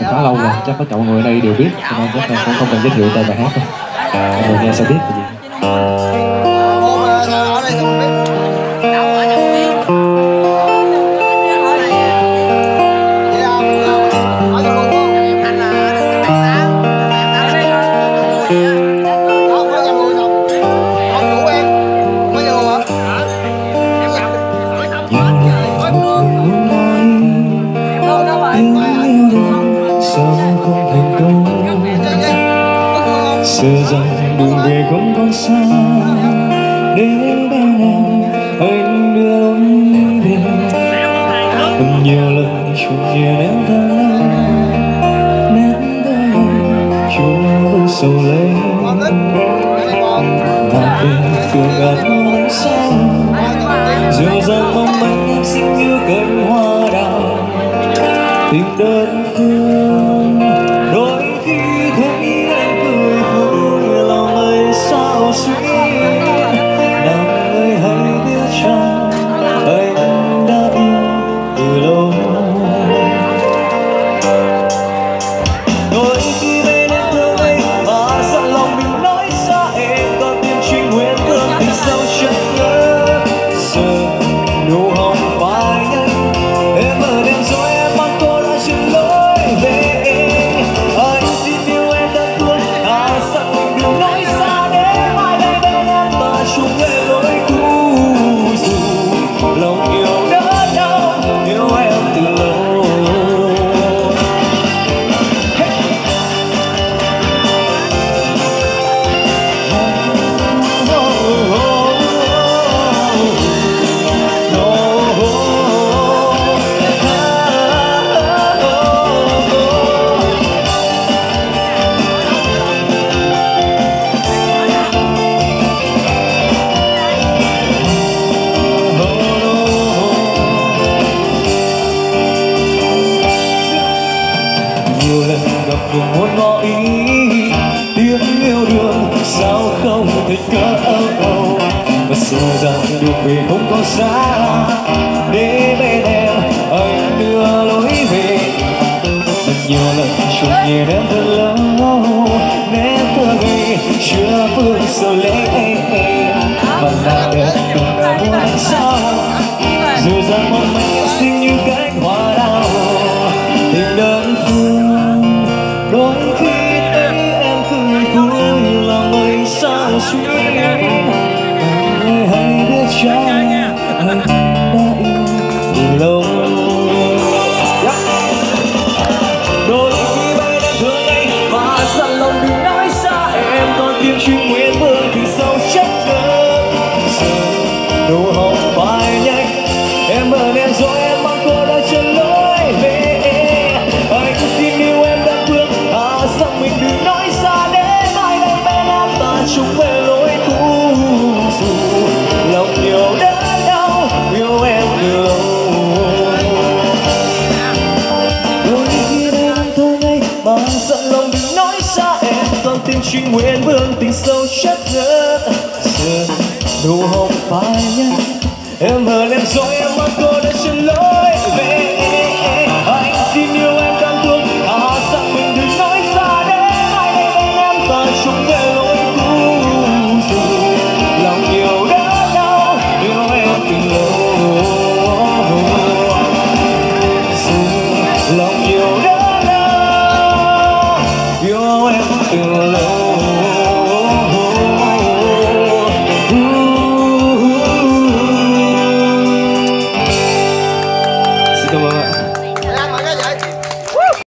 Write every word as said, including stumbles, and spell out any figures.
khá lâu rồi, chắc tất cả mọi người ở đây đều biết, cho nên chắc là cũng không cần giới thiệu tên bài hát đâu. Mọi người nghe sẽ biết là gì. Sợ rằng đường về không còn xa, đến bên em anh đưa lối về. Từng nhiều lần chuông nhẹ nén thơ nén thơ chúa vẫn sầu lên. Mà bên phương ngàn ánh sáng dịu dàng mong manh em xinh như cánh hoa đào. Tình đơn phương đôi khi thấy anh cười vui lòng ơi sao xuyên. Nào người hãy biết rằng anh đã yêu từ lâu. Đôi khi bên em thương anh mà dặn lòng mình nói xa em, còn tim trinh nguyện thương tình sâu chân nhớ. Giờ nụ hồng phai nhanh em ở đêm rồi em mang cô đã chuyển lối về. Anh xin yêu em đơn phương à dặn mình đừng nói xa đến mai đây bên em mà chung về lối cũ. Dù lòng yêu đã đau yêu em từ lâu. Nhiều lần gặp vừa muốn ngỏ ý tiếng yêu đương sao không thể cỡ đâu. Và sợ rằng được về không có xa để bên em anh đưa lối về. Rất nhiều lần chuông nhẹ em thật lâu nén thơ ngây chưa phương sầu lấy mà nàng đẹp từng là muốn làm sao. Dù rằng mong manh em xinh như cánh hoa đào. Tình đơn phương đôi khi thấy em cười vui lòng ơi sao xuyên. Người hãy biết rằng anh đã yêu từ lâu. Đôi khi bên em thương anh mà dặn lòng đừng nói xa em, còn tim trinh nguyện vương thì sâu chất ngỡ. Giờ nụ hồng phai nhanh em ở em rồi em mang cô đã chân lối về. Anh xin yêu em đơn phương à rằng mình đừng nói xa đến mai đây bên em ta chung về lối cũ. Dù lòng nhiều đã đau yêu em từ lâu. Đôi khi bên em thơ ngây mà dặn lòng đừng nói xa em, còn tim trinh nguyện vương tình sâu chất ngỡ. Giờ nụ hồng phai nhanh em hờn em rồi em mang cô đã chân lối về. Anh xin yêu em đơn phương à rằng mình đừng nói xa đến mai đây bên em ta chung về lối cũ. Dù lòng yêu đã đau yêu em từ lâu. Dù lòng yêu đã đau yêu em từ lâu. Xin cảm ơn ạ.